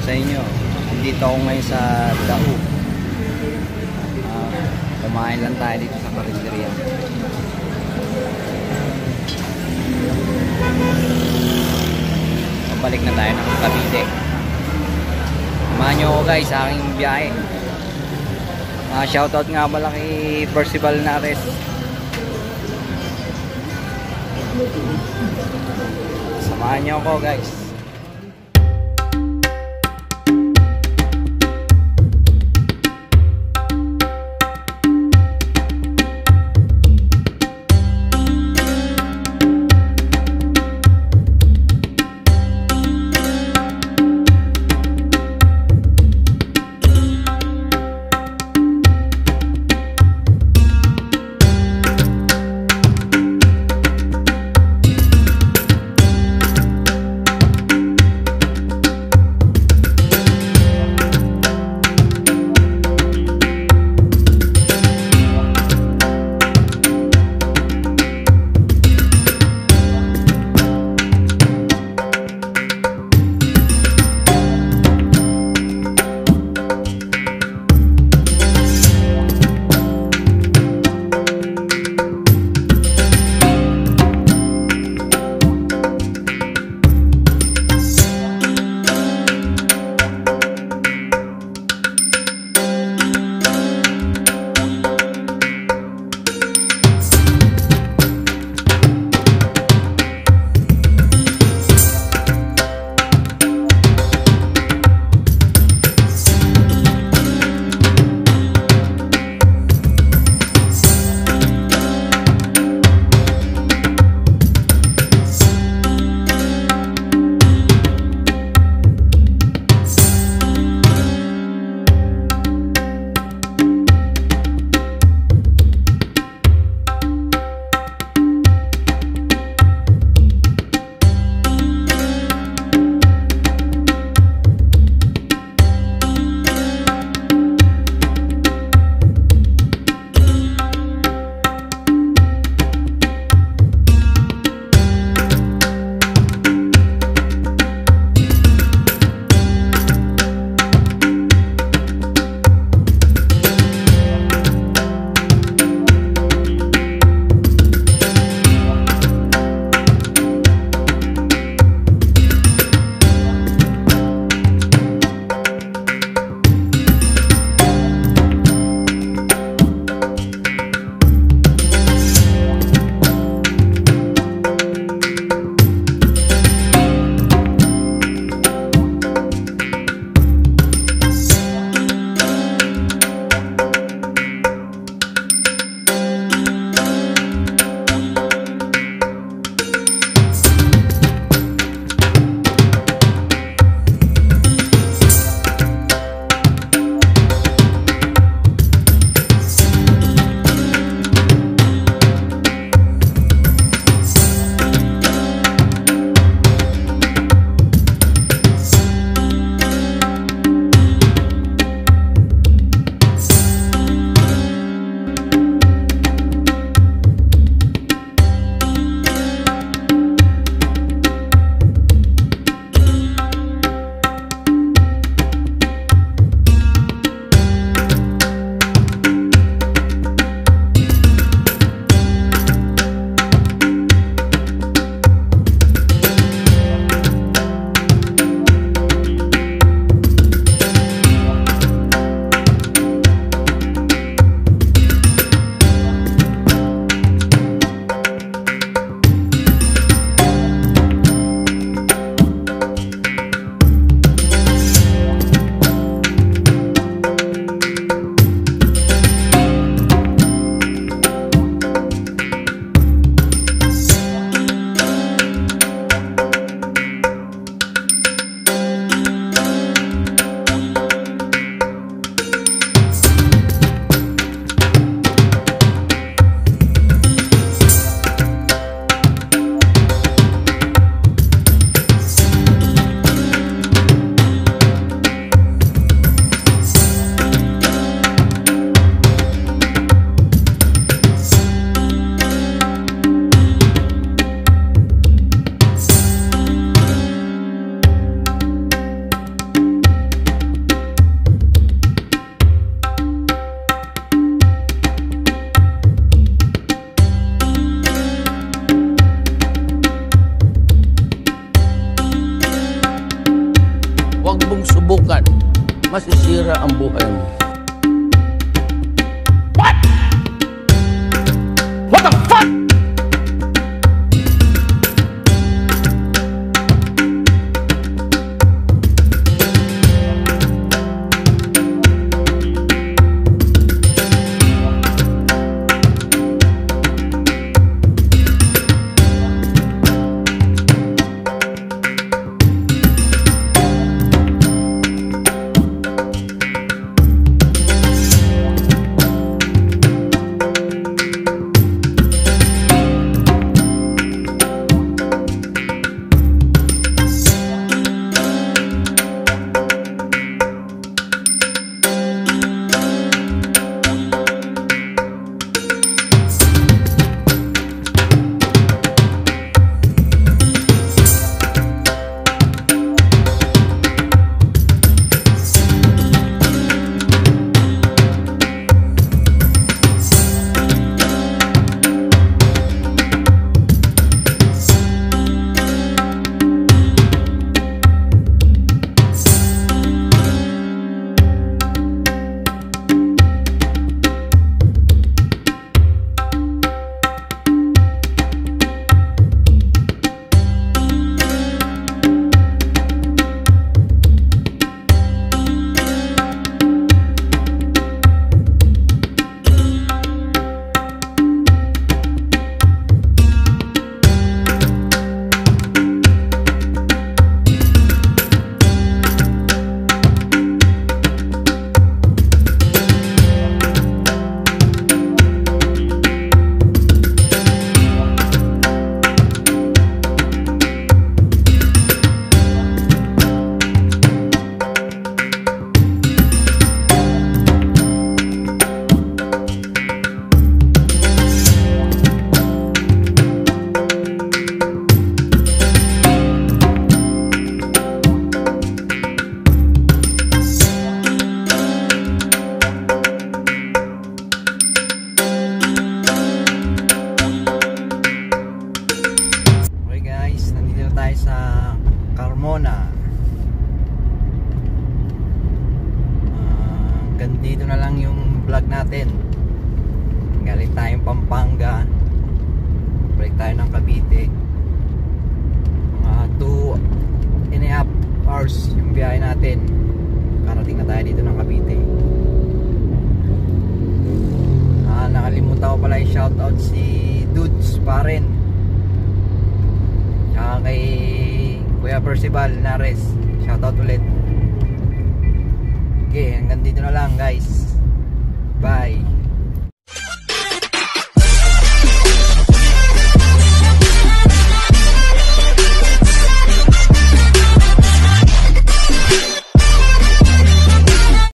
sa inyo. Dito ako ngayon sa Dao. Kumain lang tayo dito sa karinderya. Pabalik na tayo ng Cavite. Samahan nyo ako guys sa aking biyahe. Shoutout nga pala kay Percival Nares. Samahan nyo ako guys. masisira ang buhay mo. Sa Carmona. Hanggang dito na lang yung vlog natin. Galing tayong Pampanga, balik tayo ng Cavite. Mga 2.5 hours yung biyahe natin. Karating na tayo dito ng Cavite. Nakalimutan ko pala i-shoutout si Dudes pa rin, kay Kuya Percival Nares. Shoutout ulit. Okay, hanggang dito na lang guys. Bye.